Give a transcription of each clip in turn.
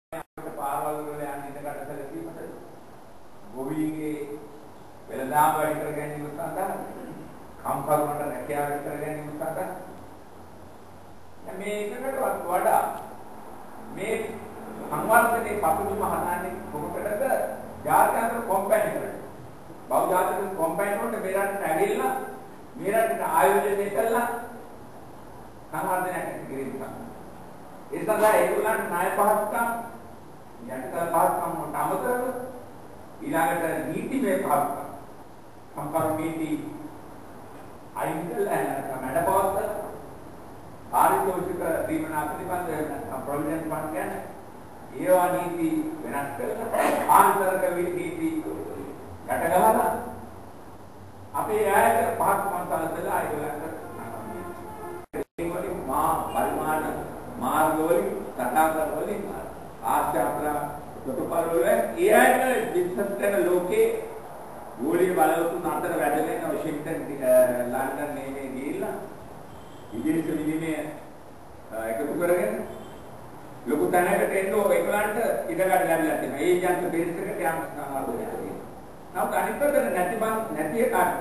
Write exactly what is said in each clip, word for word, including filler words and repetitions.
පාරවල් වල යන ඉඳකට සැලකීමට ගොවිගේ වෙළඳාම් වැඩි කර ගැනීම සඳහා කම්කරුවන්ට රැකියාව වැඩි කර ගැනීම සඳහා මේකකට වඩා මේ සංවර්ධනයේ පතුලම හදාන්නේ කොහොමදද ජාත්‍යන්තර කොම්පැනි වලට බහු ජාතික කොම්පැනි වලට මේ රටට ඇවිල්ලා මේ රටට ආයෝජනය කළා සංවර්ධනයක් ඇති කිරීම ඒ සඳහා ඒගොල්ලන්ට ණය පහසුකම් යටිතල පහසුකම් වලට අමතරව ඊළඟට නීතිමය පහසුකම් සම්පූර්ණ නීති අයින් කළා මැඩපවත්ත පාරිතෝෂික දීමනා පිළිබඳ ප්‍රොවිඩන්ට් ෆන්ඩ් ගැන ඒවා නීති වෙනස් කරලා ආන්තරික නීති යටගහලා අපේ ආයතන පහසුකම් සැලසලා ඒගොල්ලන්ට මා පරිමාණ මාර්ගවලින් තථාගතවලින් ආශ්‍රාත්‍රා ප්‍රතිපල වල ඒ ආයතන බිස්නස් කරන ලෝකේ ගෝලීය බලවතුන් අතර වැඩ වෙන වොෂින්ටන් ලන්ඩන් මේ ගිහිල්ලා විදේශ විනිමය එකතු කරගෙන ලොකු තැනකට එන්න ඒගොල්ලන්ට ඉඩකඩ ලැබිලා තියෙනවා. ඒ යන්ත්‍ර බේස් එකට යම් සමාවලුවක් තියෙනවා. නමුත් අනිත් පැත්තට නැති බං නැති එකට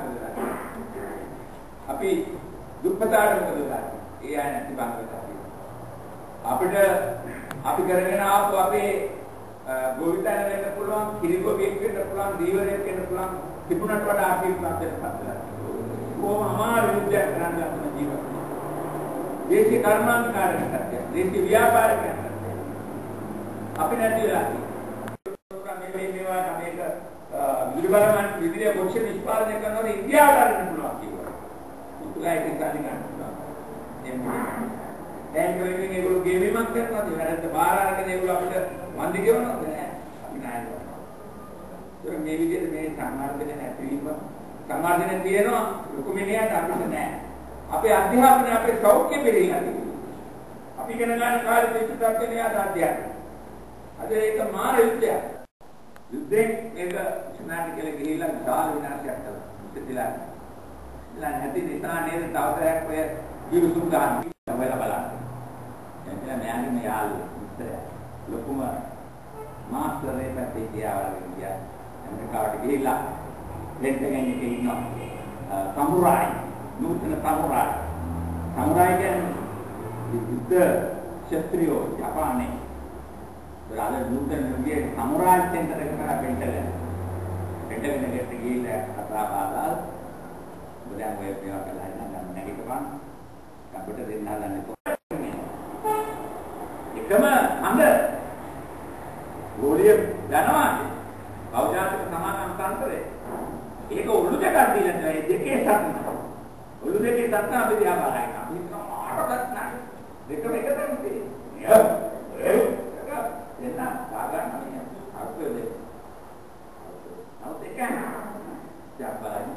අපි දුප්පතාට මොකද කරන්නේ? ඒ අය නැති බං අපිට අපි කරගෙන ආපු අපේ ගෝවිතන වෙන්න පුළුවන්, කිරිගොවියෙක් වෙන්න පුළුවන්, දීවරයෙක් වෙන්න පුළුවන් තිබුණට වඩා ආශිර්වාදයක් පත්ලා. කොහොම අමාරු විද්‍යාවක් කරන්න අපේ ජීවිතේ. දේශීය කර්මාන්තකාරකම් කරන්නේ, දේශීය ව්‍යාපාරිකයන් කරන්නේ. අපි නැති වෙලා තියෙනවා. මේ මේ මේවා මේක විදුබලමන් විදුලිය පොක්ෂ නිෂ්පාදනය කරනකොට ඉන්දියාවට අරගෙන පුළුවන් කියනවා. උතුරයි දෙකාලි ගන්න පුළුවන්. එන්නේ දැන් කොහෙන්ද ඒගොල්ලෝ ගෙවීමක් කරනවද? වැරද්ද බාර අරගෙන ඒගොල්ලෝ අපිට වන්දි ගෙවනවද? නෑ. අපි නෑ. ඒක මේ විදිහට මේ සම්මාර්ධනය නැතිවීම සම්මාර්ධනය තියෙනවා ලොකු මිනිහට අපිට නෑ. අපේ අධ්‍යාපනය අපේ සෞඛ්‍ය පිළිගන්න. අපි ඉගෙන ගන්න කාලේ පිටුපස්සේ ආද අධ්‍යාපනය. අද ඒක මාර යුද්ධයක්. යුද්ධෙන් මේක ස්නාඩි කියලා ගිහිල්ලා විශාල විනාශයක් කළා. ඉතිලා ඉතිලා නැති නිසා නේද තවදයක් ඔය විරුතුම් ගන්න තමයි බලන්න. එතන මෑණි මේ යාළු ඉතර ලොකුම මාස්ටර් එකක් තියාවල ගියා. ඇමරිකාවට ගිහිල්ලා ලෙන්ටගෙන් එකේ ඉන්නවා. සමුරායි නූතන සමුරායි සමුරායි කියන්නේ යුද්ධ ක්ෂත්‍රියෝ ජපානයේ බලාල නූතන යුගයේ සමුරායි සෙන්ටර් එකකට බෙන්ටගෙන බෙන්ටගෙන ගෙට ගිහිල්ලා කතා බාලා බුලයන් වේ මේවා කළා නම් ගන්න නැගිටපන් අපිට දෙන්න හදන්නේ එකම අඟ ගෝලිය යනවා බෞද්ධාතික සමාන අන්තරේ ඒක උළු දෙකක් දීලා තමයි දෙකේ සත්‍ය උළු දෙකේ සත්‍ය අපි දිහා බලයි අපි මාරවත් නැහැ දෙකම එක තමයි තියෙන්නේ ඒ එන්න ගාගන්න නෑ අර්ථය දෙක නමුත් ඒක ජාබලයි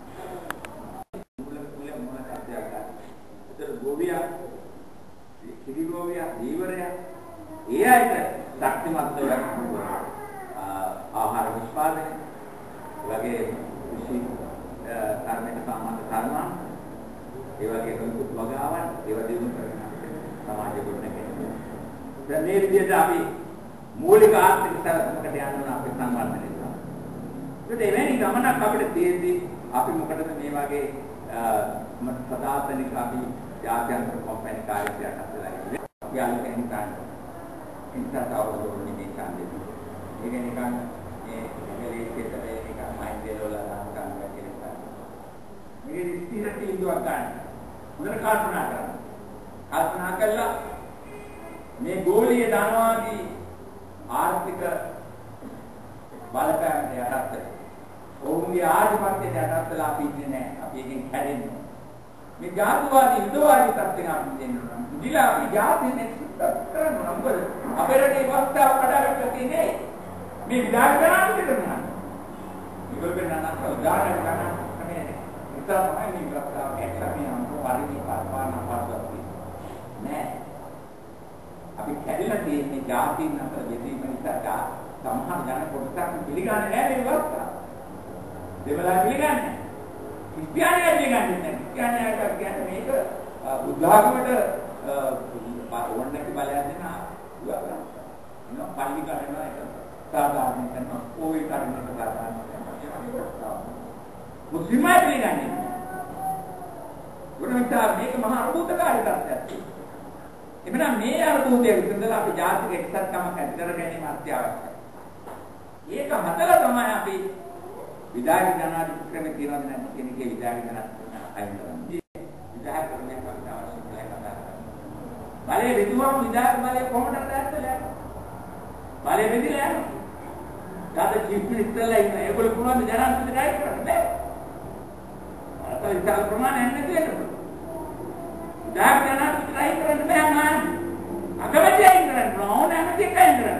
මුල මුල මුල සත්‍යයක් ඒතර ගෝවියා කිරි ගෝවියා දීවරයා ඒ අයට ශක්තිමත් වෙලා ආහාර නිෂ්පාදනය වගේ කෘෂි කර්මයක සාමාන්‍ය කර්ම ඒ වගේ කරුත් වගාවන් ඒවා දිනු කරගෙන සමාජ ගොඩනැගෙනවා. දැන් මේ විදිහට අපි මූලික ආර්ථික සැලසුමකට යන්න ඕන අපේ සංවර්ධනය කරනවා. ඒත් එවැනි ගමනක් අපිට තියෙද්දි අපි මොකටද මේ වගේ සදාතනික අපි ජාත්‍යන්තර කොම්පැනි කාර්යයක් අත්දැකලා ඉන්නේ. අපි අලුතෙන් ගන්න. ඉන්සත් අවුරුදු මේ කාණ්ඩේ. ඒක නිකන් මේ ඉංග්‍රීසි දෙකේ නිකන් මයින්ඩ් වල නම් ගන්න කියලා. මේ ඉස්තිර තීන්දුවක් ගන්න. හොඳට කල්පනා කරන්න. කල්පනා කළා මේ ගෝලීය ධනවාදී ආර්ථික බලපෑම යටතේ ඔවුන්ගේ ආධිපත්‍යයට යටත්ලා අපි ඉන්නේ නැහැ. අපි එකෙන් කැඩෙන්නේ. මේ ජාතිවාදී යුද්ධවාදී තත්ත්වයන් අපි දෙන්නවා. ඉතිලා අපි ජාතිය නෙක්ස්ට් කරනවා. මොකද අපේ රටේ වස්තාව කඩාවැටලා තියෙන්නේ මේ විදාන කරන්නේ කරනවා. ඉවර වෙන නම් උදාහරණ ගන්න කමන්නේ. ඉතින් තමයි මේ වස්තාව එක්සමියන් පරිදි පාපාන පාඩුවක් නෑ. අපි කැඩිලා තියෙන්නේ ජාතින් අතර දෙවීම නිසා සමහර ජන කොටසක් පිළිගන්නේ නැහැ මේ වස්තාව. දෙවලා පිළිගන්නේ. ක්‍රිස්තියානිය පිළිගන්නේ නැහැ. ක්‍රිස්තියානියට කියන්නේ මේක බුද්ධ ආගමට ඕන නැති බලයක් දෙන කරනවා, පල්ලි කරනවා, ඒක සාධාරණ කරනවා, ඕයි කරනවා සාධාරණ කරනවා. මුස්ලිමයි පිළිගන්නේ. ගුණවිචාර මේක මහා අරුබුතකාරී තත්ත්වයක්. එබැවින් මේ අරුබුතයේ විසඳලා අපි ජාතික එක්සත්කමක් ඇති කර ගැනීම අත්‍යවශ්‍යයි. ඒක හදලා තමයි අපි විදායක ජනාධිපති ක්‍රමේ තියනවද නැත්නම් කියන එකේ විදායක ජනාධිපති අයින් කරන්නේ. විදායක ක්‍රමයක් අපිට අවශ්‍ය කියලා කතා කරනවා. බලේ විදුවම් විදායක බලේ කොහොමද දැක්කලා? බලේ විදිලා යනවා. දාද චීෆ් මිනිස්ටර්ලා ඉන්න ඒගොල්ලෝ පුළුවන් ජනාධිපතිට අයින් කරන්න බෑ. අර විශාල ප්‍රමාණයක් නැතිවෙන්න. විදායක ජනාධිපතිට අයින් කරන්න බෑ නෑ. අගමැති අයින් කරන්න ඕන නැමැති අයින් කරන්න.